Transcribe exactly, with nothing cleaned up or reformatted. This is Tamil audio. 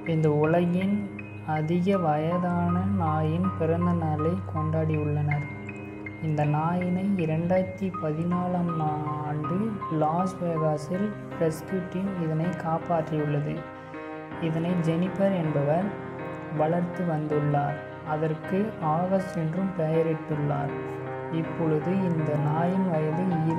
இந்த உலகின் அதிக வயதான நாயின் பிறந்த நாளை கொண்டாடியுள்ளனர். இந்த நாயினை இரண்டாயிரத்தி பதினாலாம் ஆண்டு லாஸ் வேகாஸில் ரெஸ்கியூ டீம் இதனை காப்பாற்றியுள்ளது. இதனை ஜெனிபர் என்பவர் வளர்த்து வந்துள்ளார். அதற்கு ஆகஸ்ட் என்றும் பெயரிட்டுள்ளார். இப்பொழுது இந்த நாயின் வயது